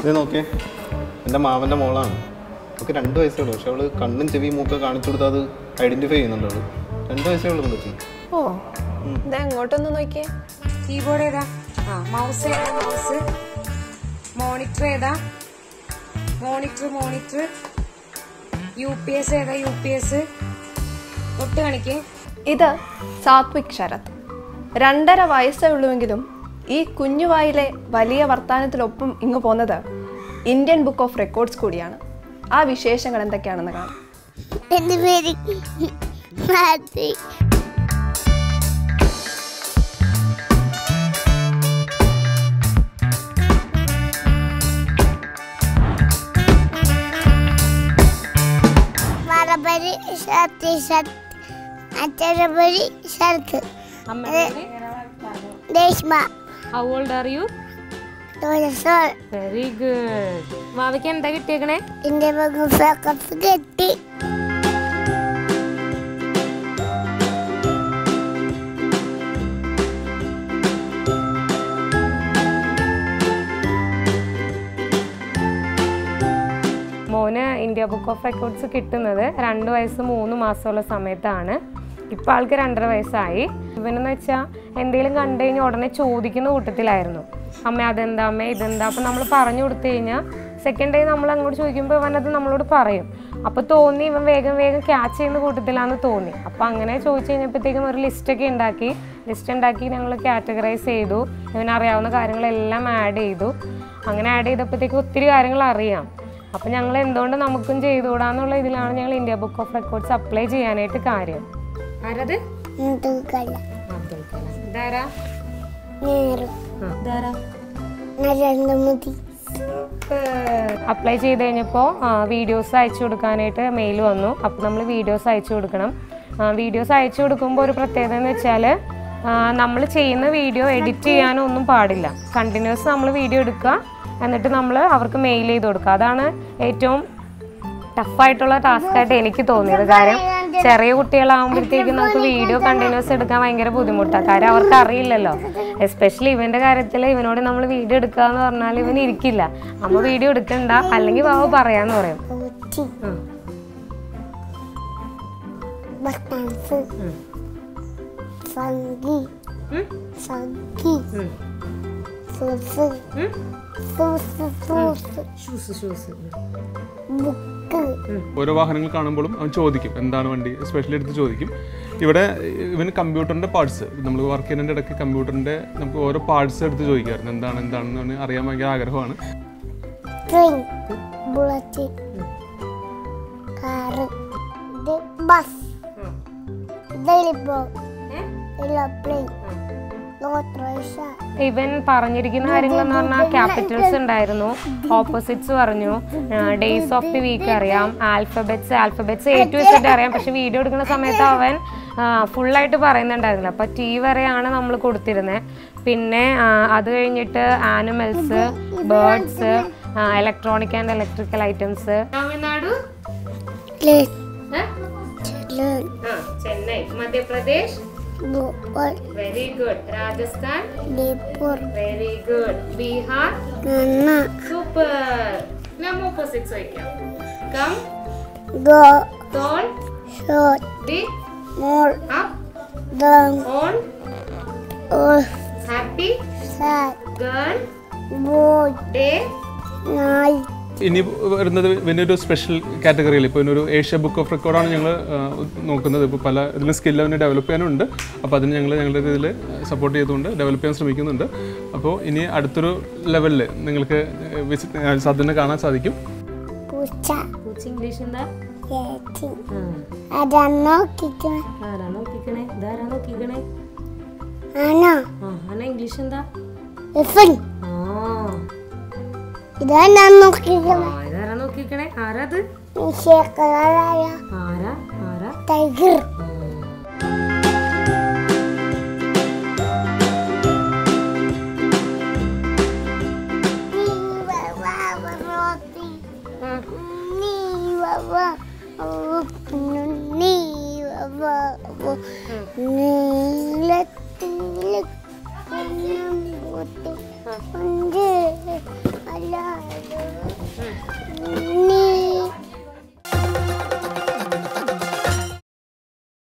ഇത് നോക്കേ, എൻ്റെ മാമൻ്റെ മോളാണ്. അവൾക്ക് 2 വയസ്സേ ഉള്ളൂ. പക്ഷെ അവള് കണ്ണും ചെവിയും മൂക്കൊക്കെ കാണിച്ചു കൊടുത്താൽ അത് ഐഡന്റിഫൈ ചെയ്യുന്നുണ്ട്. അവള് 2 വയസ്സേ ഉള്ളൂ കൊച്ചു. ഓ, ഇതാ എങ്ങോട്ടൊന്ന് നോക്കിയേ. കീബോർഡ് ഏതാ? മൗസ് ഏതാ? മൗസ്. മോണിറ്റർ ഏതാ? മോണിറ്റർ. UPS ഏതാ? UPS. തൊട്ട് കാണിക്കേ. ഇത് സാത്വിക് ശരത്. 2.5 വയസ്സേ ഉള്ളുവെങ്കിലും ഈ കുഞ്ഞുവായിലെ വലിയ വർത്താനത്തിനൊപ്പം ഇങ്ങ് പോന്നത് ഇന്ത്യൻ ബുക്ക് ഓഫ് റെക്കോർഡ്സ് കൂടിയാണ്. ആ വിശേഷങ്ങൾ എന്തൊക്കെയാണെന്ന് കാണാം. എൻ്റെ പേര് How old are you? Very good. മാവിക്ക് എന്താ കിട്ടിയേക്കണേ? India Book of Recors കിട്ടി. മോന് ഇന്ത്യ ബുക്ക് ഓഫ് റെക്കോർഡ്സ് കിട്ടുന്നത് 2 വയസ്സ് 3 മാസമുള്ള സമയത്താണ്. ഇപ്പം ആൾക്ക് 2.5 വയസ്സായി. ഇവനെന്ന് വെച്ചാൽ എന്തെങ്കിലും കണ്ടു കഴിഞ്ഞാൽ ഉടനെ ചോദിക്കുന്ന കൂട്ടത്തിലായിരുന്നു. അമ്മ അതെന്താ, അമ്മ ഇതെന്താ. അപ്പം നമ്മൾ പറഞ്ഞു കൊടുത്തു കഴിഞ്ഞാൽ സെക്കൻഡ് ഡേ നമ്മൾ അങ്ങോട്ട് ചോദിക്കുമ്പോൾ ഇവനത് നമ്മളോട് പറയും. അപ്പോൾ തോന്നി ഇവൻ വേഗം ക്യാച്ച് ചെയ്യുന്ന കൂട്ടത്തിലാണെന്ന് തോന്നി. അപ്പോൾ അങ്ങനെ ചോദിച്ചു കഴിഞ്ഞപ്പോഴത്തേക്കും ഒരു ലിസ്റ്റ് ഉണ്ടാക്കി ഞങ്ങൾ കാറ്റഗറൈസ് ചെയ്തു. ഇവനറിയാവുന്ന കാര്യങ്ങളെല്ലാം ആഡ് ചെയ്തു. അങ്ങനെ ആഡ് ചെയ്തപ്പോഴത്തേക്കും ഒത്തിരി കാര്യങ്ങൾ അറിയാം. അപ്പം ഞങ്ങൾ എന്തുകൊണ്ട് നമുക്കും ചെയ്തുകൂടാന്നുള്ള ഇതിലാണ് ഞങ്ങൾ India book of records apply ചെയ്യാനായിട്ട് കാര്യം. ആരത്? അപ്ലൈ ചെയ്ത് കഴിഞ്ഞപ്പോൾ വീഡിയോസ് അയച്ചു കൊടുക്കാനായിട്ട് മെയിൽ വന്നു. അപ്പോൾ നമ്മൾ വീഡിയോസ് അയച്ചു കൊടുക്കണം. വീഡിയോസ് അയച്ചു കൊടുക്കുമ്പോൾ ഒരു പ്രത്യേകത എന്ന് വെച്ചാൽ നമ്മൾ ചെയ്യുന്ന വീഡിയോ എഡിറ്റ് ചെയ്യാനൊന്നും പാടില്ല. കണ്ടിന്യൂസ് നമ്മൾ വീഡിയോ എടുക്കുക, എന്നിട്ട് നമ്മൾ അവർക്ക് മെയിൽ ചെയ്ത് കൊടുക്കുക. അതാണ് ഏറ്റവും ടഫായിട്ടുള്ള ടാസ്ക്കായിട്ട് എനിക്ക് തോന്നിയത്. കാര്യം ചെറിയ കുട്ടികളാകുമ്പോഴത്തേക്കും നമുക്ക് വീഡിയോ കണ്ടിന്യൂസ് എടുക്കാൻ ഭയങ്കര ബുദ്ധിമുട്ടാണ്. കാര്യം അവർക്ക് അറിയില്ലല്ലോ. എസ്പെഷ്യലി ഇവൻ്റെ കാര്യത്തിൽ ഇവനോട് നമ്മൾ വീഡിയോ എടുക്കുക എന്ന് പറഞ്ഞാൽ ഇവൻ ഇരിക്കില്ല. അമ്മ വീഡിയോ എടുക്കണ്ട, അല്ലെങ്കിൽ ബാബു പറയാന്ന് പറയും. ഓരോ വാഹനങ്ങൾ കാണുമ്പോഴും അവൻ ചോദിക്കും എന്താണ് വണ്ടി, സ്പെഷ്യലി എടുത്ത് ചോദിക്കും. ഇവിടെ ഇവന് കമ്പ്യൂട്ടറിൻ്റെ പാർട്സ്, നമ്മൾ വർക്ക് ചെയ്യുന്നതിൻ്റെ ഇടയ്ക്ക് കമ്പ്യൂട്ടറിൻ്റെ നമുക്ക് ഓരോ പാർട്സ് എടുത്ത് ചോദിക്കാറുണ്ട്. എന്താണെന്ന് അറിയാൻ ഭയങ്കര ആഗ്രഹമാണ്. ഇവൻ പറഞ്ഞിരിക്കുന്ന കാര്യങ്ങളെന്ന് പറഞ്ഞാൽ ക്യാപിറ്റൽസ് ഉണ്ടായിരുന്നു, ഓപ്പോസിറ്റ്സ് പറഞ്ഞു, ഡേയ്സ് ഓഫ് ദി വീക്ക് അറിയാം, ആൽഫബറ്റ്സ് A to Z അറിയാം. പക്ഷെ വീഡിയോ എടുക്കുന്ന സമയത്ത് അവൻ ഫുള്ളായിട്ട് പറയുന്നുണ്ടായിരുന്നില്ല. അപ്പോൾ T വരെയാണ് നമ്മൾ കൊടുത്തിരുന്നത്. പിന്നെ അത് കഴിഞ്ഞിട്ട് animals, birds, electronic and electrical items. Tamil Nadu, Chennai, Madhya Pradesh, very good. Rajasthan, very good. Bihar, super. Now opposites ചോദിക്കാം. Come, go, tall, short, big, small, up, down, on, happy, sad, girl, boy, day, night. ഇനി വരുന്നത് ഇവനൊരു സ്പെഷ്യൽ കാറ്റഗറിയിൽ ഇപ്പോൾ ഇവനൊരു Asia book of റെക്കോർഡാണ് ഞങ്ങൾ നോക്കുന്നത്. ഇപ്പോൾ പല ഇതിൽ സ്കിൽ അവന് ഡെവലപ്പ് ചെയ്യാനുണ്ട്. അപ്പോൾ അതിന് ഞങ്ങളുടെ ഇതിൽ സപ്പോർട്ട് ചെയ്തുകൊണ്ട് ഡെവലപ്പ് ചെയ്യാൻ ശ്രമിക്കുന്നുണ്ട്. അപ്പോൾ ഇനി അടുത്തൊരു ലെവലിൽ നിങ്ങൾക്ക് സാധ്യത കാണാൻ സാധിക്കും. ഇംഗ്ലീഷ് എന്താ? ഇംഗ്ലീഷ് എന്താ? ഇതാരാ നോക്കിക്കണേ? ആരാത്? ടൈഗർ. അല്ല